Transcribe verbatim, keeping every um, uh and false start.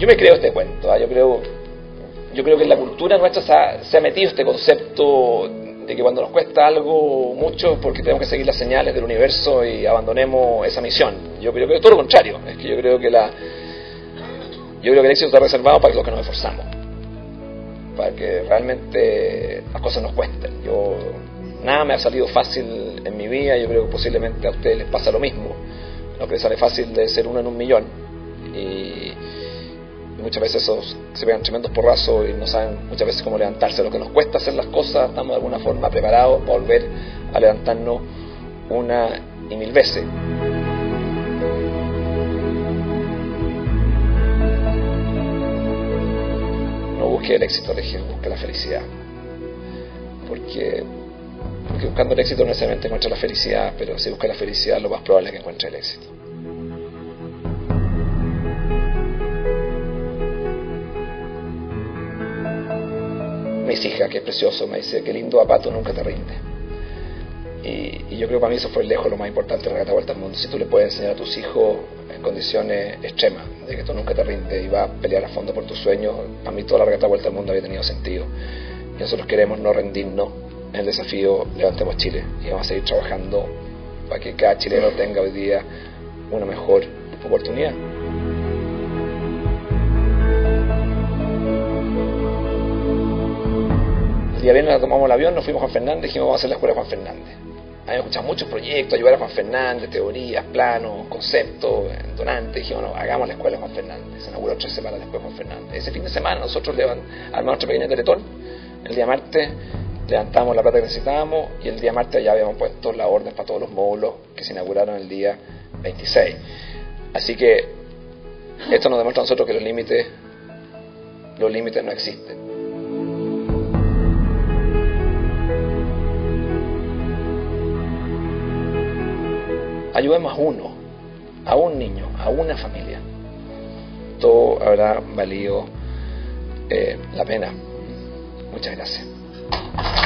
yo me creo este cuento, ¿eh? yo creo yo creo que en la cultura nuestra se ha, se ha metido este concepto de que cuando nos cuesta algo mucho porque tenemos que seguir las señales del universo y abandonemos esa misión. Yo creo que es todo lo contrario, es que yo creo que la yo creo que el éxito está reservado para los que nos esforzamos, para que realmente las cosas nos cuesten. Yo nada me ha salido fácil en mi vida, yo creo que posiblemente a ustedes les pasa lo mismo. Lo que les sale fácil de ser uno en un millón y muchas veces esos se pegan tremendos porrazos y no saben muchas veces cómo levantarse. Lo que nos cuesta hacer las cosas, estamos de alguna forma preparados para volver a levantarnos una y mil veces. No busque el éxito, Regio, busque la felicidad, porque, porque buscando el éxito no necesariamente encuentra la felicidad, pero si busca la felicidad lo más probable es que encuentre el éxito. Mis hijas, que es precioso, me dice: qué lindo papá, tú nunca te rindes. Y, y yo creo que para mí eso fue lejos lo más importante de la Regata Vuelta al Mundo. Si tú le puedes enseñar a tus hijos en condiciones extremas de que tú nunca te rindes y vas a pelear a fondo por tus sueños, para mí toda la Regata Vuelta al Mundo había tenido sentido. Y nosotros queremos no rendirnos en el desafío Levantemos Chile, y vamos a seguir trabajando para que cada chileno tenga hoy día una mejor oportunidad. El día viernes tomamos el avión, nos fuimos a Juan Fernández y dijimos: vamos a hacer la escuela de Juan Fernández. Habíamos escuchado muchos proyectos, ayudar a Juan Fernández, teorías, planos, conceptos, donantes. Dijimos: no, hagamos la escuela de Juan Fernández. Se inauguró tres semanas después de Juan Fernández. Ese fin de semana nosotros armamos nuestra pequeña teletón. El día martes levantamos la plata que necesitábamos y el día martes ya habíamos puesto la orden para todos los módulos que se inauguraron el día veintiséis. Así que esto nos demuestra a nosotros que los límites, los límites no existen. Ayudemos a uno, a un niño, a una familia. Todo habrá valido eh, la pena. Muchas gracias.